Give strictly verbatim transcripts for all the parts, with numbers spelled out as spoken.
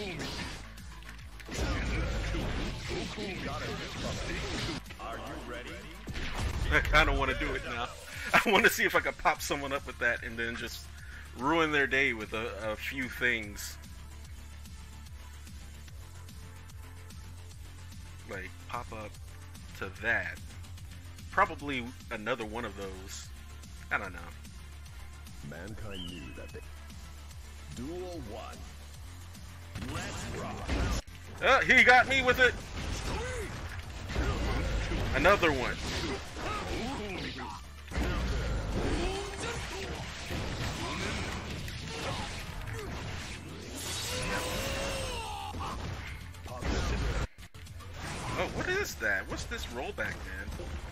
Are you ready? I kind of want to do it now. I want to see if I can pop someone up with that and then just ruin their day with a, a few things. Like, pop up to that. Probably another one of those. I don't know. Mankind knew that they... Duel one. Let's rock. Oh, he got me with it. Another one. Oh, what is that? What's this rollback, man?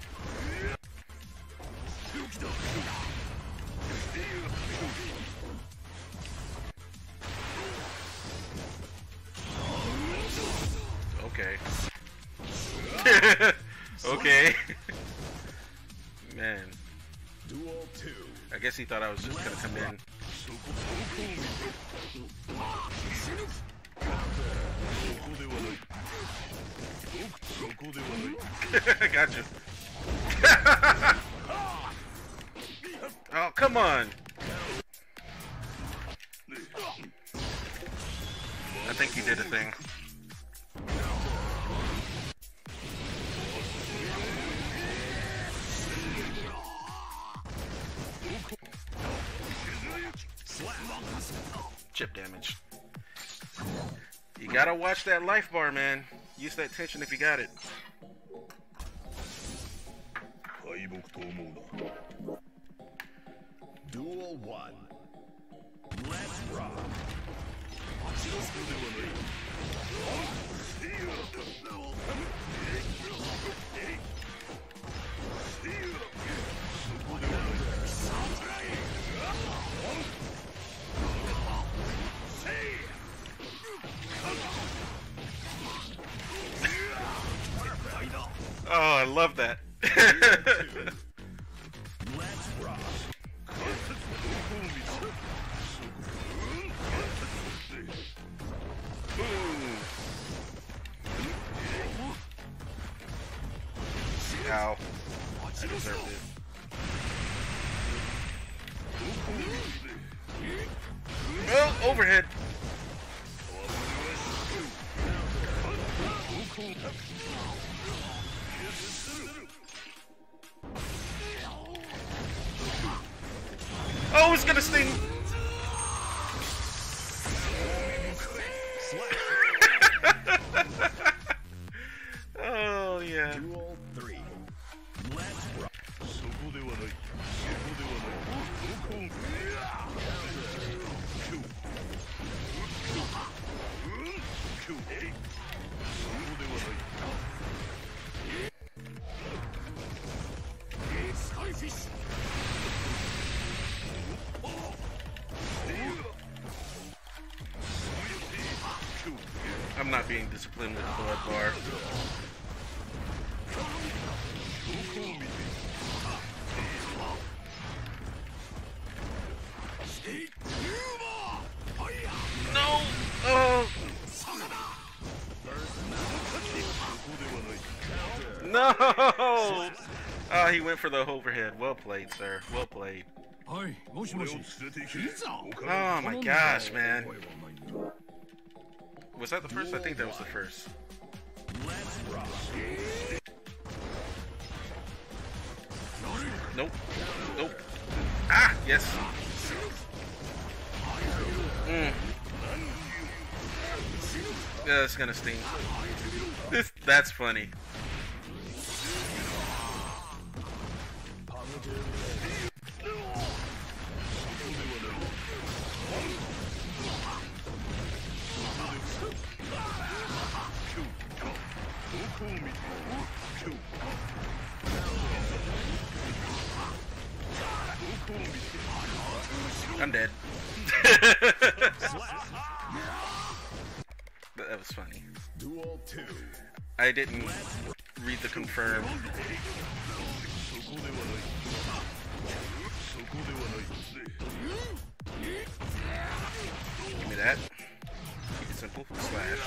Okay. Okay. Man. Duel two. I guess he thought I was just gonna come in. I got you. Oh, come on. I think he did a thing. Chip damage. You gotta watch that life bar, man. Use that tension if you got it. Duel one. Let's rock. Oh, I love that. Let's rock. Ow. I deserved it. Oh, overhead. Oh, it's gonna sting. Oh yeah. Duel three. Let's rock. I'm not being disciplined with the blood bar. No! Oh! No! Oh, he went for the overhead. Well played, sir. Well played. Oh my gosh, man. Was that the first? I think that was the first. Nope. Nope. Ah, yes. Mm. Yeah, it's gonna sting. This, that's funny. I'm dead. That was funny. Duel two. I didn't read the confirm. Give me that. Keep it simple. Careful. Slash.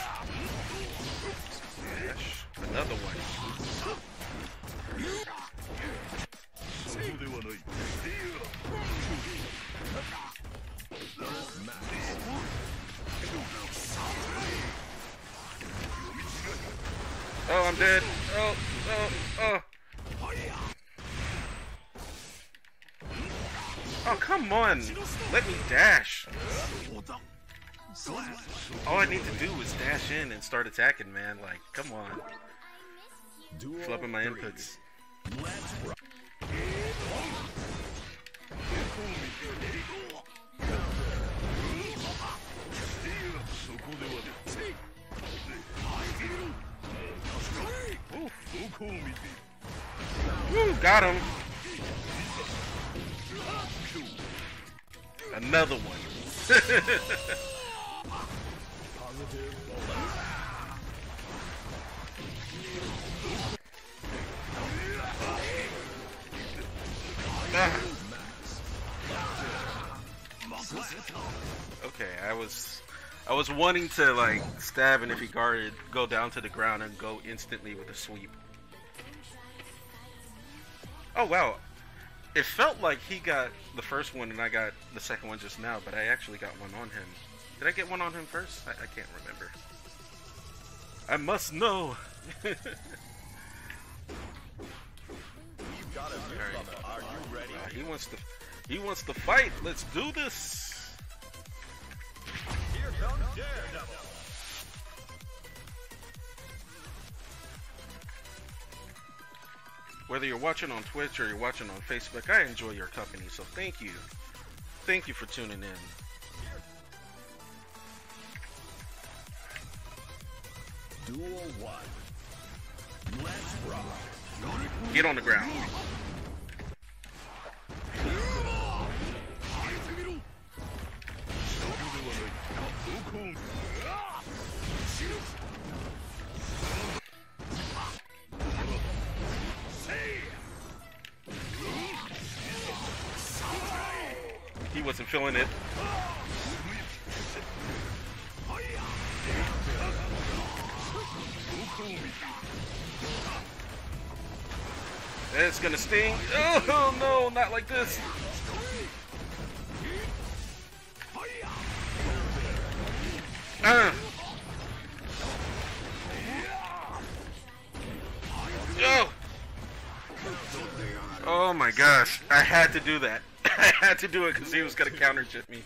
Slash. Another one. Oh, I'm dead. Oh, oh, oh. Oh, come on. Let me dash. All I need to do is dash in and start attacking, man. Like, come on. Flipping my inputs. Woo, got him. Another one. ah. Okay, I was I was wanting to like stab, and if he guarded, go down to the ground and go instantly with a sweep. Oh wow. It felt like he got the first one and I got the second one just now, but I actually got one on him. Did I get one on him first? I, I can't remember. I must know. You've got a right. Are you ready? Uh, he wants to. He wants to fight. Let's do this. Here comes Daredevil. Whether you're watching on Twitch or you're watching on Facebook, I enjoy your company, so thank you. Thank you for tuning in. Duel one. Let's rock. Get on the ground. He wasn't feeling it. It's gonna sting. Oh no, not like this. Uh. Oh. Oh my gosh, I had to do that. I had to do it because he was gonna counter chip me.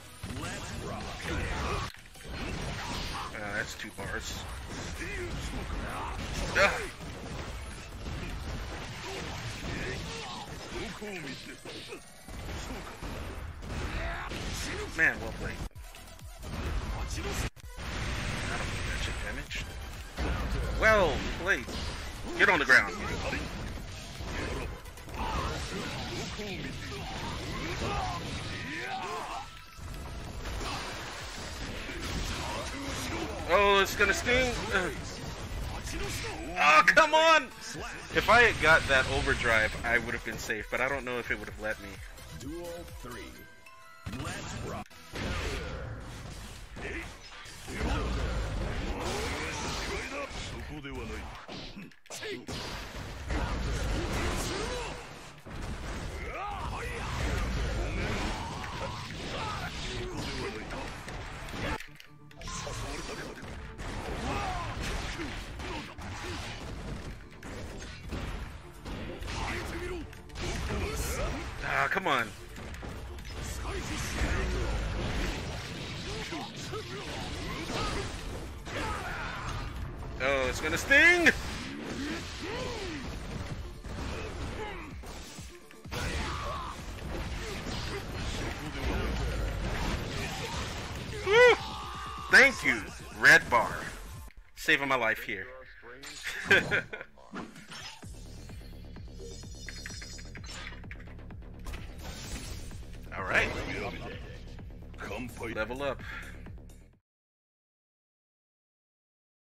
Uh, that's two bars. Uh. Man, well played. I don't think that should damage. Well played. Get on the ground. Oh, it's gonna sting. Uh. Oh, come on! If I had got that overdrive, I would have been safe, but I don't know if it would have let me. Duel three. Let's rock. Ah, come on. Oh, it's gonna sting! Woo! Thank you, red bar. Saving my life here. Alright. Level up.